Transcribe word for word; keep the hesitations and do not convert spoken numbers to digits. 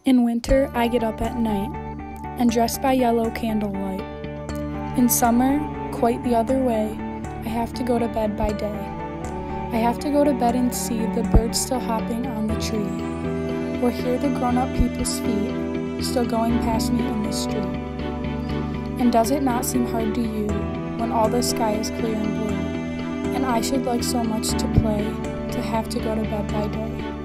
In winter, I get up at night and dress by yellow candlelight. In summer, quite the other way, I have to go to bed by day. I have to go to bed and see the birds still hopping on the tree, or hear the grown-up people's feet still going past me in the street. And does it not seem hard to you when all the sky is clear and blue, and I should like so much to play to have to go to bed by day?